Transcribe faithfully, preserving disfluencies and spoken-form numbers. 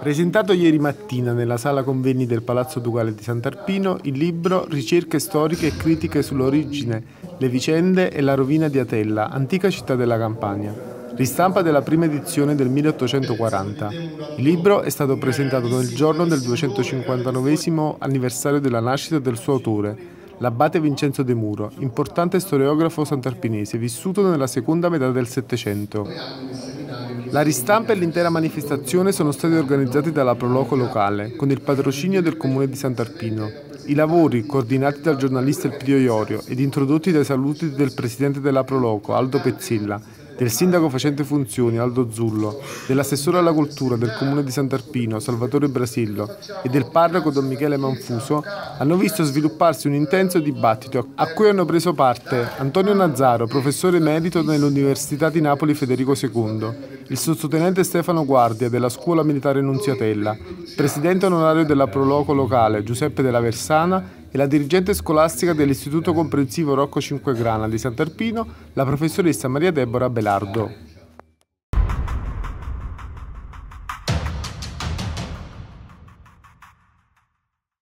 Presentato ieri mattina nella sala convegni del Palazzo Ducale di Sant'Arpino il libro Ricerche storiche e critiche sull'origine, le vicende e la rovina di Atella, antica città della Campania. Ristampa della prima edizione del milleottocentoquaranta. Il libro è stato presentato nel giorno del duecentocinquantanovesimo anniversario della nascita del suo autore, l'abate Vincenzo De Muro, importante storiografo santarpinese, vissuto nella seconda metà del Settecento. La ristampa e l'intera manifestazione sono stati organizzati dalla Proloco locale, con il patrocinio del Comune di Sant'Arpino. I lavori, coordinati dal giornalista Elpidio Iorio ed introdotti dai saluti del presidente della Proloco, Aldo Pezzilla, del sindaco facente funzioni, Aldo Zullo, dell'assessore alla cultura del Comune di Sant'Arpino, Salvatore Brasillo, e del parroco Don Michele Manfuso, hanno visto svilupparsi un intenso dibattito a cui hanno preso parte Antonio Nazzaro, professore emerito nell'Università di Napoli Federico secondo, il sottotenente Stefano Guardia della Scuola Militare Nunziatella, il presidente onorario della Proloco locale Giuseppe Della Versana e la dirigente scolastica dell'Istituto Comprensivo Rocco Cinquegrana di Sant'Arpino, la professoressa Maria Deborah Belardo.